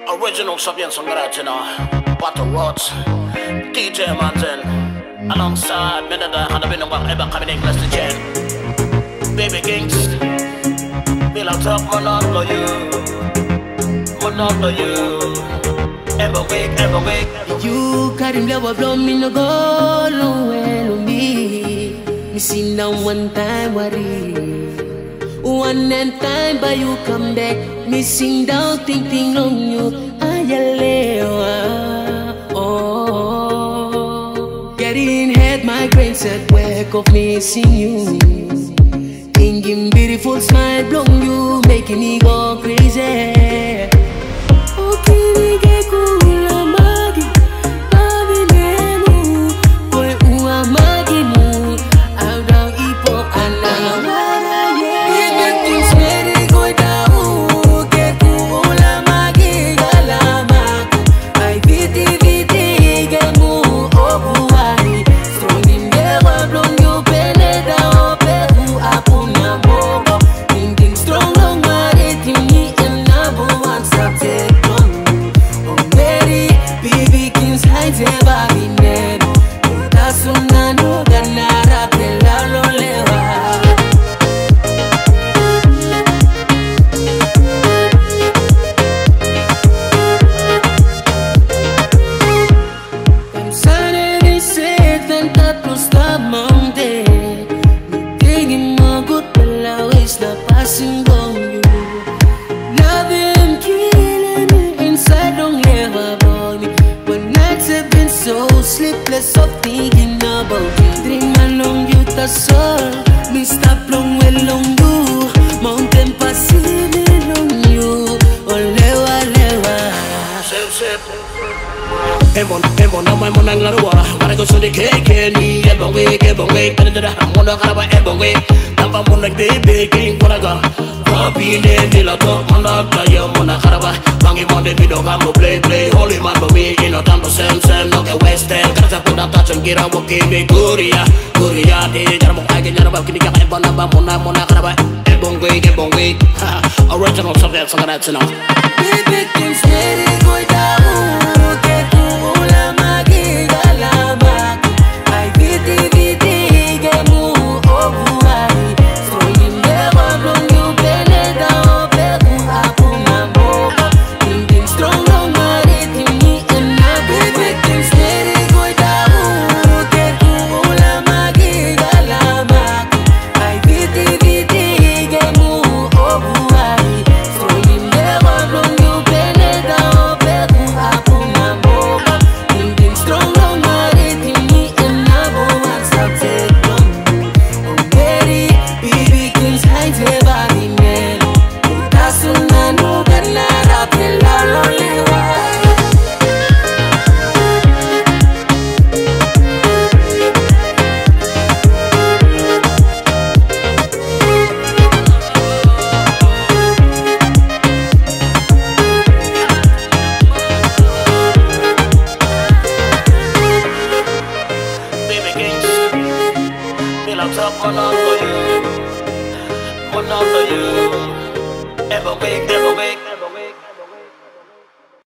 Original Sabian Songaratina, Battle Rods, DJ Martin, alongside Minada, and I've been ever coming in to Jen. Baby Kings, Bill I'll talk monopoly you, ever wake. You carry me over from me no go nowhere me. Me sing down one time worry. One and time but you come back. Me sing down thinking on you. Ayalewa. Oh. Getting head migraines at work of missing you. Thinking beautiful smile blow you. Making me go crazy. Okay, get cool. Sleepless of thinking about you. Dream along you, that's all. Me stop long well on you. Mountain passing on you. Olewa, lewa. Sip. Emon, now my monang larua. Gotta go so the cake, ni ever wake. I'm gonna have ever wake. Number one like baby, king, what I got. Happy day, till I talk, Mona, Mona Caraba. Bangy Monday, we don't have no play. Holy man, but we ain't no time to send, no get West End. Gotta put that touch and get out, okay, big Guria, the Jarmo, I get out of Kinika, Mona Caraba, Ebon Wake. Original subjects, I'm gonna know. Baby, things ready, go down. Get to Ula Magi, Galama. I VD, get move over. Monopoly you, ever wake.